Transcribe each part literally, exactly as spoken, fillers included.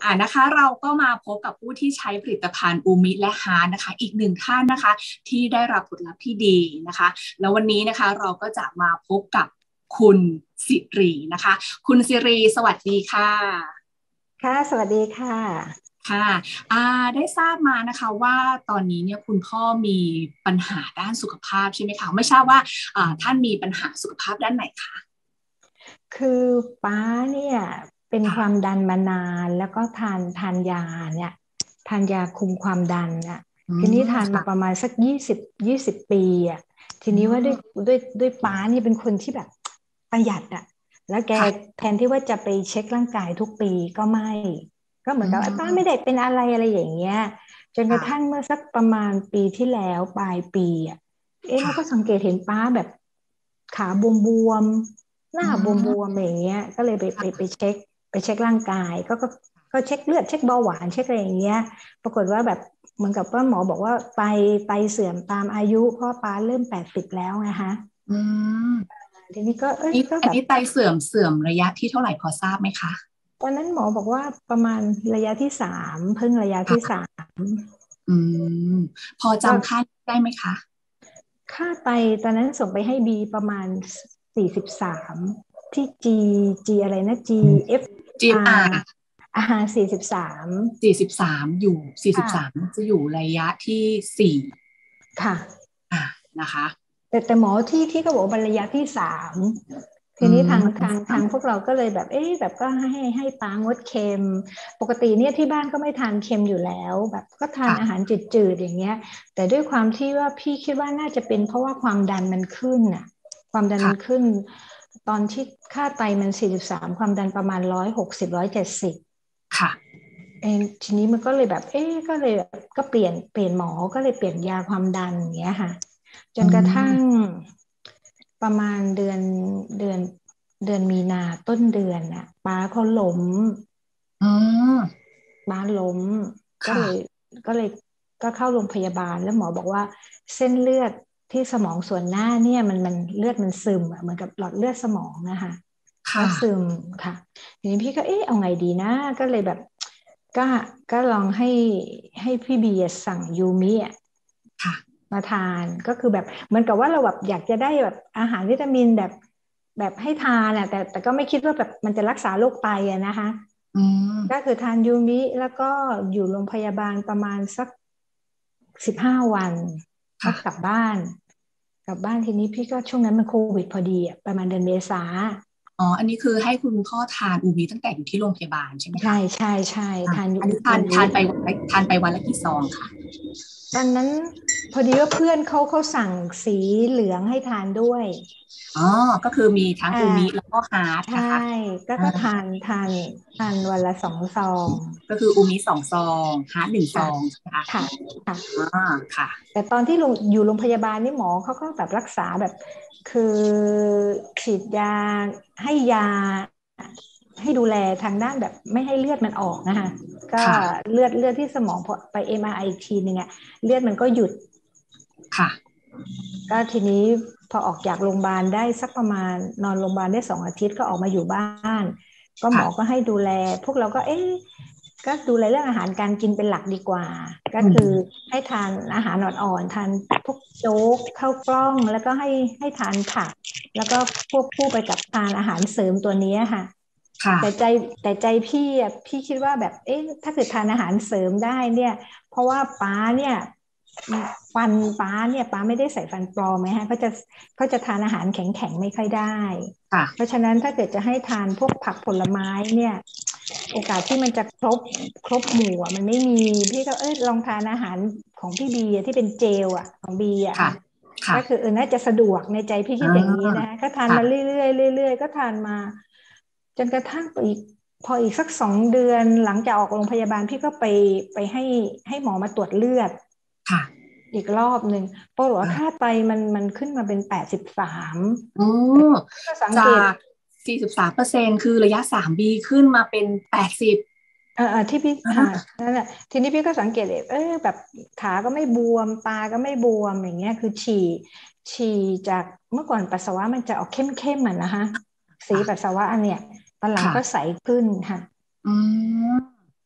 อ่านะคะเราก็มาพบกับผู้ที่ใช้ผลิตภัณฑ์อูมิและฮาร์ทนะคะอีกหนึ่งท่านนะคะที่ได้รับผลลัพธ์ที่ดีนะคะแล้ววันนี้นะคะเราก็จะมาพบกับคุณสิรินะคะคุณสิริสวัสดีค่ะค่ะสวัสดีค่ะค่ะอ่าได้ทราบมานะคะว่าตอนนี้เนี่ยคุณพ่อมีปัญหาด้านสุขภาพใช่ไหมคะไม่ทราบว่าอ่าท่านมีปัญหาสุขภาพด้านไหนคะคือป้าเนี่ยเป็นความค่ะดันมานานแล้วก็ทานทานยาเนี่ยทานยาคุมความดันอ่ะอืทีนี้มทานมาประค่ะมาณสักยี่สิบยี่สิบปีอ่ะทีอืนี้ว่าด้วยมด้วยด้วยป้านี่เป็นคนที่แบบประหยัดอ่ะแล้วแกค่ะแทนที่ว่าจะไปเช็คร่างกายทุกปีก็ไม่ก็เหมืออืนกับไอ้ป้าไม่ได้มเป็นอะไรอะไรอย่างเงี้ยจนกระทั่งค่ะเมื่อสักประมาณปีที่แล้วปลายปีอ่ะ เอ๊ะเราค่ะก็สังเกตเห็นป้าแบบขาบวมๆหน้าอืบวมมๆอย่างเงี้ยก็เลยไปไปไปค่ะเช็คไปเช็คร่างกายก็ก็ก็เช็คเลือดเช็คเบาหวานเช็คอะไรอย่างเงี้ยปรากฏว่าแบบเหมือนกับว่าหมอบอกว่าไตไตเสื่อมตามอายุเพราะป้าเริ่มแปดสิบแล้วนะคะอืมทีนี้ก็เอ้ยนี่ก็แบบอันนี้ไตเสื่อมเสื่อมระยะที่เท่าไหร่พอทราบไหมคะตอนนั้นหมอบอกว่าประมาณระยะที่สามเพิ่งระยะที่ค่ะสามอืมพอก็จำค่าได้ไหมคะค่าไตตอนนั้นส่งไปให้บีประมาณสี่สิบสามที่ G G อะไรนะ จี เอฟ อาร์จี เอฟ อาร์อาหารสี่สิบสามสี่สิบสามอยู่สี่สิบสามค่ะจะอยู่ระยะที่สี่ค่ะอ่านะคะแต่แต่หมอที่ที่ก็บอกว่าระยะที่สามทีอืนี้ทางทางทางพวมกเราก็เลยแบบเอ๊ะแบบก็ให้ให้ปางดเค็มปกติเนี่ยที่บ้านก็ไม่ทานเค็มอยู่แล้วแบบก็ทานอาหารค่ะจืดๆอย่างเงี้ยแต่ด้วยความที่ว่าพี่คิดว่าน่าจะเป็นเพราะว่าความดันมันขึ้นน่ะความดันมันค่ะขึ้นตอนที่ค่าไตมันสี่สิบสามความดันประมาณร้อยหกสิบร้อยเจ็ดสิบค่ะเองทีนี้มันก็เลยแบบเอ๊ะก็เลยแบบก็เปลี่ยนเปลี่ยนหมอก็เลยเปลี่ยนยาความดันอย่างเงี้ยค่ะจอืนกระทั่งมประมาณเดือนเดือนเดือนมีนาต้นเดือนน่ะป้าเขาล้มอืมป้าล้มก็ค่ะเลยก็เลยก็เข้าโรงพยาบาลแล้วหมอบอกว่าเส้นเลือดที่สมองส่วนหน้าเนี่ยมันมันเลือดมันซึมอะเหมือนกับหลอดเลือดสมองนะคะก็ค่ะซึมค่ะทีนี้พี่ก็เอ๊ะเอาไงดีนะก็เลยแบบ ก็ก็ลองให้ให้พี่เบียร์สั่งยูมิอะค่ะมาทานก็คือแบบเหมือนกับว่าเราแบบอยากจะได้แบบอาหารวิตามินแบบแบบให้ทานอะแต่แต่ก็ไม่คิดว่าแบบมันจะรักษาโรคไตอะนะคะอืมก็คือทานยูมิแล้วก็อยู่โรงพยาบาลประมาณสักสิบห้าวันแล้วกลับค่ะบ้านกลับบ้านทีนี้พี่ก็ช่วงนั้นมันโควิดพอดีอะประมาณเดือนเมษาอ๋ออันนี้คือให้คุณพ่อทานอูบีตั้งแต่อยู่ที่โรงพยาบาลใช่ไหมใช่คะใช่ใช่อ่าทานยูอันนี้ทานยูมิทานไปวันละทานไปวันละกี่ซองคะตอนนั้นพอดีว่าเพื่อนเขาเขาสั่งสีเหลืองให้ทานด้วยอ๋อก็คือมีทั้งอ่อูมิแล้วาก็ฮาร์ทใช่นะคะก็อ่าก็ทานทานทานวันละสองซองก็คืออูมิสองซองฮาร์ทหนึ่งซค่ะองใช่ไหมคะค่ะค่ะอ่าค่ะแต่ตอนที่ลงอยู่โรงพยาบาลนี่หมอเขาก็แบบรักษาแบบคือฉีดยาให้ยาให้ดูแลทางด้านแบบไม่ให้เลือดมันออกนะคะก็ค่ะเลือดเลือดที่สมองพอไปเอ็มอาร์ไอทีนึงอะเลือดมันก็หยุดค่ะก็ทีนี้พอออกจากโรงพยาบาลได้สักประมาณนอนโรงพยาบาลได้สองอาทิตย์ก็ออกมาอยู่บ้านก็หมอก็ค่ะให้ดูแลพวกเราก็เอ๊ะก็ดูแลเรื่องอาหารการกินเป็นหลักดีกว่าก็อืคือมให้ทานอาหารอ่อนๆทานพวกโจ๊กข้าวกล้องแล้วก็ให้ให้ทานผักแล้วก็ควบคู่ไปกับทานอาหารเสริมตัวนี้ค่ะค่ะแต่ใจแต่ใจพี่อ่ะพี่คิดว่าแบบเอ๊ะถ้าเกิดทานอาหารเสริมได้เนี่ยเพราะว่าป้าเนี่ย ฟันป้าเนี่ยป้าไม่ได้ใส่ฟันปลอมไหมฮะเขาจะเขาจะทานอาหารแข็งๆไม่ค่อยได้เพค่ะราะฉะนั้นถ้าเกิดจะให้ทานพวกผักผลไม้เนี่ยโอกาสที่มันจะครบครบหมู่อ่ะมันไม่มีพี่ก็เออลองทานอาหารของพี่บีอะที่เป็นเจลอ่ะของบีอ่ะค่ะค่ะค่ะก็คือเออน่าจะสะดวกในใจพี่อ่คิดอย่างนี้นะาคะก็ทานค่ะมาเรื่อยๆเรื่อยๆก็ทานมาจนกระทั่งไปอีกพออีกสักสองเดือนหลังจากออกโรงพยาบาลพี่ก็ไปไปให้ให้หมอมาตรวจเลือดค่ะอีกรอบหนึ่งปรากฏว่าค่าอ่าไตมันมันขึ้นมาเป็นแปดสิบสามโอ้แต่พี่ก็สังจาเกตกสี่สิบสามเปอร์เซ็นต์คือระยะสามบีขึ้นมาเป็นแปดสิบเออเออที่พี่อ่หาานั่นแหละทีนี้พี่ก็สังเกตเลยเออแบบขาก็ไม่บวมตาก็ไม่บวมอย่างเงี้ยคือฉี่ฉี่จากเมื่อก่อนปัสสาวะมันจะออกเข้มเข้มอ่ะนะคะสีปัสค่ะสาวะอันเนี้ยตอนหลังค่ะก็ใสขึ้นค่ะอืม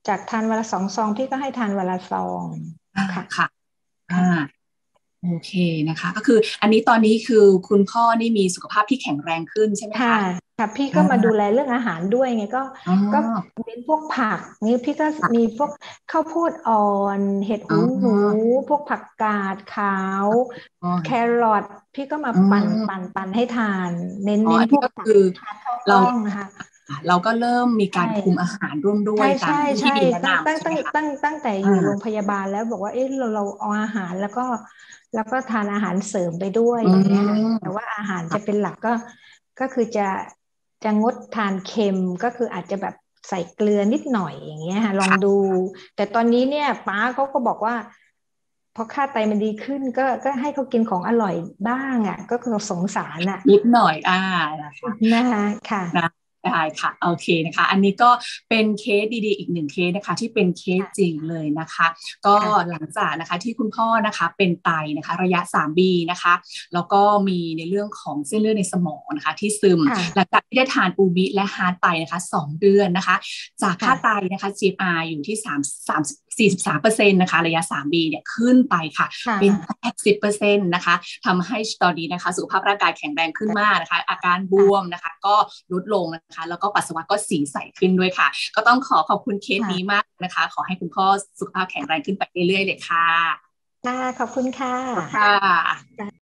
จากทานวันละสองซองพี่ก็ให้ทานวันละซองอ่าค่ะค่ะอ่าค่ะโอเคนะคะก็คืออันนี้ตอนนี้คือคุณพ่อนี่มีสุขภาพที่แข็งแรงขึ้นใช่ไหมค่ะคะค่ะพี่อ่ก็มาดูาแลเรื่องอาหารด้วยไงก็อ๋อก็เน้นพวกผักนี่พี่ก็มีค่ะพวกข้าวโพดอ่อนเห็ดอ๋อหูหนูพวกผักกาดขาวอ๋อแครอทพี่ก็มาอ๋อปั่นปั่นปั่นให้ทานเน้นเน้นอ๋ออันพวกผักนี้ก็คือทานข้าวกเราล้องนะคะเราก็เริ่มมีใช่การคุมอาหารร่วมด้วยตาใช่ใช่มที่ใช่พี่บินแนะตั้งตั้งนำใช่ไหมคะตั้งตั้งตั้งแต่ออ่ายู่โรงพยาบาลแล้วบอกว่าเอ๊ะเราเราเอาอาหารแล้วก็แล้วก็ทานอาหารเสริมไปด้วยอือย่างเงี้ยค่ะแต่มว่าอาหารจะเป็นค่ะหลักก็ก็คือจะจะงดทานเค็มก็คืออาจจะแบบใส่เกลือนิดหน่อยอย่างเงี้ยค่ะลองดูค่ะแต่ตอนนี้เนี่ยป้าเขาก็บอกว่าพอค่าไตมันดีขึ้นก็ก็ให้เขากินของอร่อยบ้างอ่ะก็คือสงสารอ่ะนิดหน่อยอ่านะคะนะคะค่ะนะได้ค่ะโอเคนะคะอันนี้ก็เป็นเคสดีๆอีกหนึ่งเคสนะคะที่เป็นเคสจริงเลยนะคะก็ค่ะหลังจากนะคะที่คุณพ่อนะคะเป็นไตนะคะระยะ ทรี บี นะคะแล้วก็มีในเรื่องของเส้นเลือดในสมองนะคะที่ซึมหลัค่ะงจากที่ได้ทานอูมิและฮาร์ดไปนะคะสองเดือนนะคะจากค่าไตค่ะนะคะ จี เอฟ อาร์ อยู่ที่สาม สาม สี่สิบสามเปอร์เซ็นต์นะคะระยะ ทรี บี เนี่ยขึ้นไปค่ะเป็นค่ะแปดสิบเปอร์เซ็นต์นะคะทำให้ตอนนี้นะคะสุขภาพร่างกายแข็งแรงขึ้นมากนะคะอาการบวมค่ะนะคะก็ลดลงนะคะแล้วก็ปัสสาวะก็สีใสขึ้นด้วยค่ะก็ต้องขอขอบคุณเคสนี้ค่ะมากนะคะขอให้คุณพ่อสุขภาพแข็งแรงขึ้นไปเรื่อยๆเลยค่ะค่ะขอบคุณค่ขอบคุณค่ะะ